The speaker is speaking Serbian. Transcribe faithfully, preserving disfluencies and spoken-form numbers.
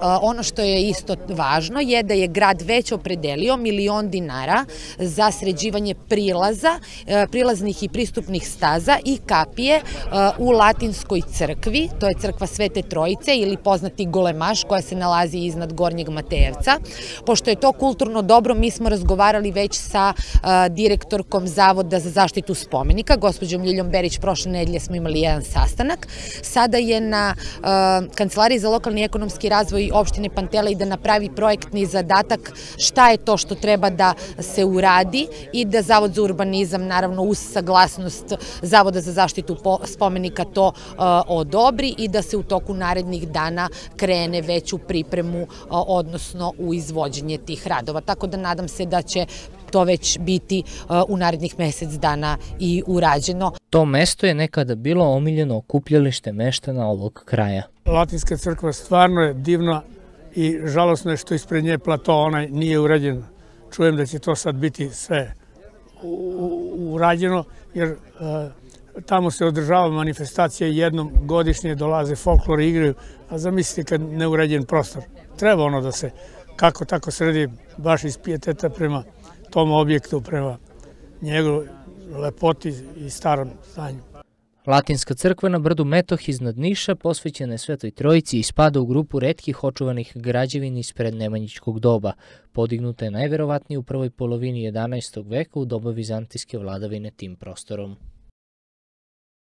Ono što je isto važno je da je grad već opredelio milion dinara za sređivanje prilaza, prilaznih i pristupnih staza i kapije u Latinskoj crkvi, to je crkva Svete Trojice ili poznati Golemaš koja se nalazi iznad Gornjeg Matejevca. Pošto je to kulturno dobro, mi smo razgovarali već sa direktorkom Zavoda za zaštitu spomenika, gospođom Ljiljom Berić, prošle nedelje smo imali jedan sastanak. Sada je na Kancelariji za lokalni i ekonomski razvoj opštine Pantelej da napravi projektni zadatak šta je to što treba da se uradi i da Zavod za urbanizam, naravno uz saglasnost Zavoda za zaštitu spomenika, to odobri i da se u toku narednih dana krene već u pripremu, odnosno u izvođenje tih radova. Tako da nadam se da će to već biti u narednih mesec dana i urađeno. To mesto je nekada bilo omiljeno okupljalište meštana ovog kraja. Latinska crkva stvarno je divna i žalosno je što ispred nje plato onaj nije urađen. Čujem da će to sad biti sve urađeno, jer tamo se održava manifestacija i jednom godišnje dolaze folklor i igraju, a zamislite kad neuređen prostor. Treba ono da se kako tako sredi baš iz pijeteta prema tom objektu, prema njegovoj lepoti i starom stanju. Latinska crkva na brdu Metoh iznad Niša posvećena je Svetoj Trojici i spada u grupu retkih očuvanih građevina iz prednemanjičkog doba. Podignuta je najverovatnije u prvoj polovini jedanaestog veka u doba vizantijske vladavine tim prostorom.